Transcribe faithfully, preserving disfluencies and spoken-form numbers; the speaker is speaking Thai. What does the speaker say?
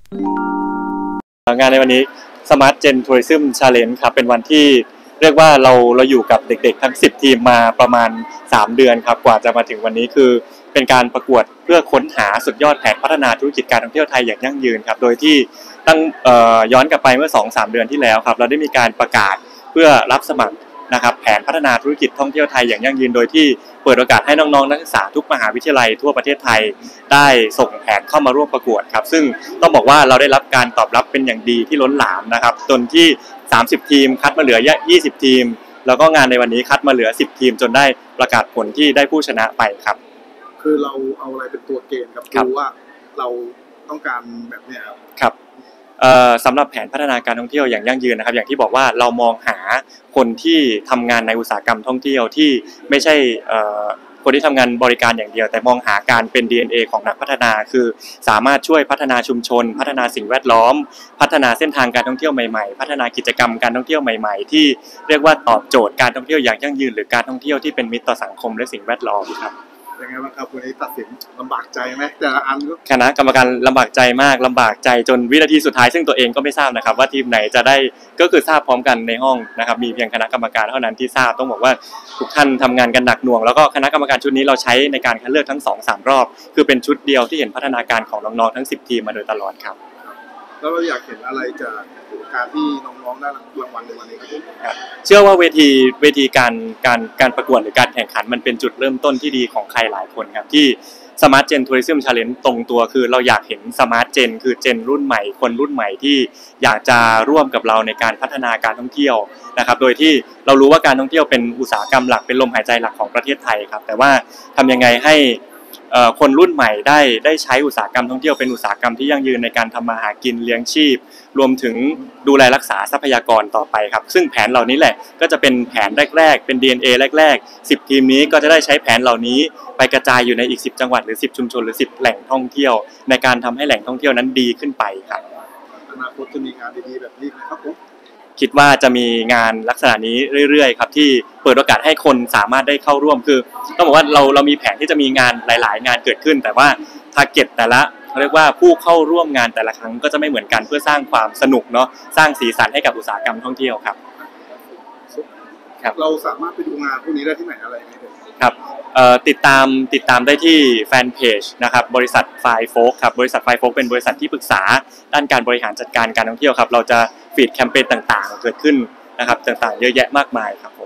งานในวันนี้ Smart Gen Tourism Challenge ครับเป็นวันที่เรียกว่าเราเราอยู่กับเด็กๆทั้งสิบทีมมาประมาณสามเดือนครับกว่าจะมาถึงวันนี้คือเป็นการประกวดเพื่อค้นหาสุดยอดแผนพัฒนาธุรกิจการท่องเที่ยวไทยอย่างยั่งยืนครับโดยที่ตั้งย้อนกลับไปเมื่อ สองถึงสาม เดือนที่แล้วครับเราได้มีการประกาศเพื่อรับสมัครนะครับแผนพัฒนาธุรกิจท่องเที่ยวไทยอย่างยั่งยืนโดยที่เปิดโอกาสให้น้องๆนักศึกษาทุกมหาวิทยาลัยทั่วประเทศไทยได้ส่งแผนเข้ามาร่วมประกวดครับซึ่งต้องบอกว่าเราได้รับการตอบรับเป็นอย่างดีที่ล้นหลามนะครับจนที่สามสิบทีมคัดมาเหลือยี่สิบทีมแล้วก็งานในวันนี้คัดมาเหลือสิบทีมจนได้ประกาศผลที่ได้ผู้ชนะไปครับคือเราเอาอะไรเป็นตัวเกณฑ์ครับดูว่าเราต้องการแบบเนี้ยครับสำหรับแผนพัฒนาการท่องเที่ยวอย่างยั่งยืนนะครับอย่างที่บอกว่าเรามองหาคนที่ทำงานในอุตสาหกรรมท่องเที่ยวที่ไม่ใช่คนที่ทำงานบริการอย่างเดียวแต่มองหาการเป็น ดี เอ็น เอ ของนักพัฒนาคือสามารถช่วยพัฒนาชุมชนพัฒนาสิ่งแวดล้อมพัฒนาเส้นทางการท่องเที่ยวใหม่ๆพัฒนากิจกรรมการท่องเที่ยวใหม่ๆที่เรียกว่าตอบโจทย์การท่องเที่ยวอย่างยั่งยืนหรือการท่องเที่ยวที่เป็นมิตรต่อสังคมและสิ่งแวดล้อมครับยังไงบ้างครับวันนี้ตัดสินลำบากใจไหมแต่ละอันคณะกรรมการลำบากใจมากลำบากใจจนวินาทีสุดท้ายซึ่งตัวเองก็ไม่ทราบนะครับว่าทีมไหนจะได้ก็คือทราบพร้อมกันในห้องนะครับมีเพียงคณะกรรมการเท่านั้นที่ทราบต้องบอกว่าทุกท่านทำงานกันหนักหน่วงแล้วก็คณะกรรมการชุดนี้เราใช้ในการคัดเลือกทั้ง สองถึงสาม รอบคือเป็นชุดเดียวที่เห็นพัฒนาการของน้องๆทั้งสิบทีมมาโดยตลอดครับแล้วเราอยากเห็นอะไรจากการที่น้องๆได้รางวัลในวันนี้ครับเชื่อว่าเวทีเวทีการการการประกวดหรือการแข่งขันมันเป็นจุดเริ่มต้นที่ดีของใครหลายคนครับที่ Smart Gen Tourism Challenge ตรงตัวคือเราอยากเห็น Smart Gen คือเจนรุ่นใหม่คนรุ่นใหม่ที่อยากจะร่วมกับเราในการพัฒนาการท่องเที่ยวนะครับโดยที่เรารู้ว่าการท่องเที่ยวเป็นอุตสาหกรรมหลักเป็นลมหายใจหลักของประเทศไทยครับแต่ว่าทำยังไงให้คนรุ่นใหม่ได้ได้ใช้อุตสาหกรรมท่องเที่ยวเป็นอุตสาหกรรมที่ยั่งยืนในการทำมาหากินเลี้ยงชีพรวมถึงดูแลรักษาทรัพยากรต่อไปครับซึ่งแผนเหล่านี้แหละก็จะเป็นแผนแรกๆเป็น ดี เอ็น เอ แรกๆสิบทีมนี้ก็จะได้ใช้แผนเหล่านี้ไปกระจายอยู่ในอีกสิบจังหวัดหรือสิบชุมชนหรือสิบแหล่งท่องเที่ยวในการทำให้แหล่งท่องเที่ยวนั้นดีขึ้นไปครับอนาคตจะมีงานดีๆแบบนี้ไหมครับผมคิดว่าจะมีงานลักษณะนี้เรื่อยๆครับที่เปิดโอกาสให้คนสามารถได้เข้าร่วมคือต้องบอกว่าเราเรามีแผนที่จะมีงานหลายๆงานเกิดขึ้นแต่ว่าทาร์เก็ตแต่ละเรียกว่าผู้เข้าร่วมงานแต่ละครั้งก็จะไม่เหมือนกันเพื่อสร้างความสนุกเนาะสร้างสีสันให้กับอุตสาหกรรมท่องเที่ยวครับครับเราสามารถไปดูงานพวกนี้ได้ที่ไหนอะไรไหมครับติดตามติดตามได้ที่แฟนเพจนะครับบริษัทไฟโฟกครับบริษัทไฟโฟกเป็นบริษัทที่ปรึกษาด้านการบริหารจัดการการท่องเที่ยวครับเราจะฟีดแคมเปญต่างๆเกิดขึ้นนะครับต่างๆเยอะแยะมากมายครับ